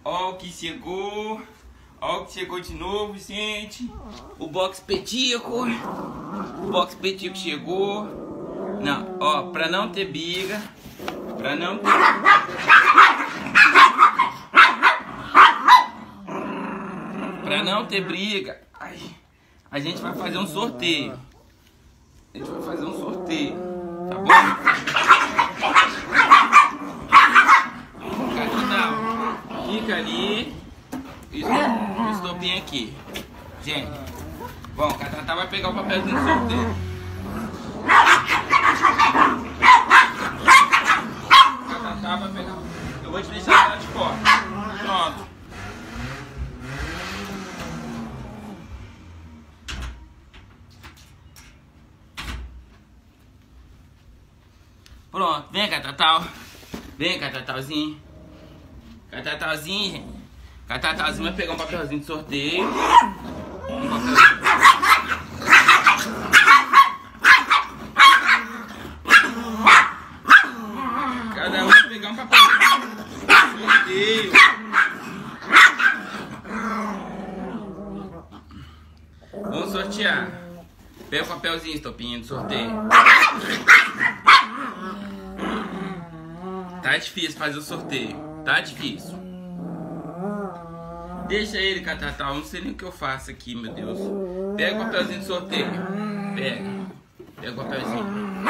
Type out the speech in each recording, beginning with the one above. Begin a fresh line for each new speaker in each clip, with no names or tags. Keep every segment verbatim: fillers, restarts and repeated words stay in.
Ó o que chegou. Ó o que chegou de novo, gente. O box petico. O box petico chegou. Não, ó, pra não ter briga. Pra não ter... Pra não ter briga. Ai, a gente vai fazer um sorteio. A gente vai fazer um sorteio. Tá bom? Não, fica ali. Isso, o estopinho aqui. Gente, bom, a Tatá vai pegar o papelzinho do sorteio. A Tatá vai pegar. Eu vou te deixar lá de fora. Pronto. Pronto, vem cá, Tatal. Vem cá, Tatalzinho. Tatalzinho, gente. Tatalzinho vai pegar um papelzinho de sorteio. Um papelzinho. Cada um vai pegar um papelzinho de sorteio. Vamos sortear. Pega o papelzinho, estopinha, de sorteio. Tá difícil fazer o sorteio. Tá difícil. Deixa ele, Catatal. Não sei nem o que eu faço aqui, meu Deus. Pega o papelzinho de sorteio. Pega. Pega o papelzinho.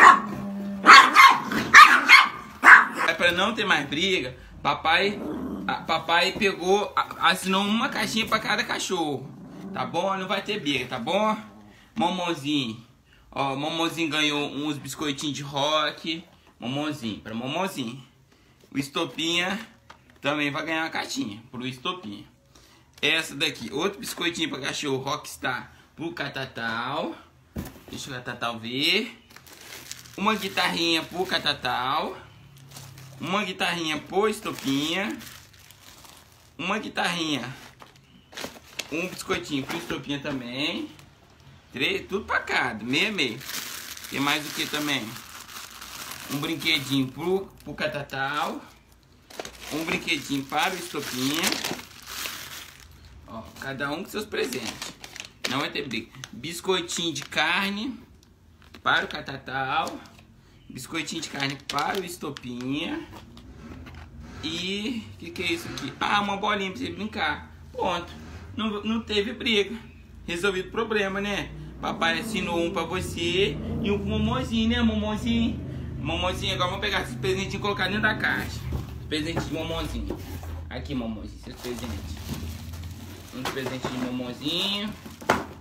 É pra não ter mais briga. Papai, a, papai pegou, a, assinou uma caixinha pra cada cachorro. Tá bom? Não vai ter briga, tá bom? Momonzinho. Ó, Momonzinho ganhou uns biscoitinhos de rock. Momonzinho, pra Momonzinho. O Estopinha também vai ganhar uma caixinha pro Estopinha. Essa daqui, outro biscoitinho pra cachorro Rockstar pro Catatal. Deixa o Catatal ver. Uma guitarrinha pro Catatal. Uma guitarrinha pro Estopinha. Uma guitarrinha. Um biscoitinho pro Estopinha também. Três, tudo pra cada, meia meia. Tem mais o que também? Um brinquedinho pro, pro Catatal. Um brinquedinho para o Estopinha. Ó, cada um com seus presentes. Não vai ter briga. Biscoitinho de carne para o Catatal. Biscoitinho de carne para o Estopinha. E... o que, que é isso aqui? Ah, uma bolinha pra você brincar. Pronto. Não, não teve briga. Resolvido o problema, né? Papai assinou um pra você e um pro Momonzinho, né, Momonzinho? Momonzinho, agora vamos pegar esses presentinhos e colocar dentro da caixa. Presente de Momonzinho. Aqui, Momonzinho, seus presentes. Um presente de Momonzinho.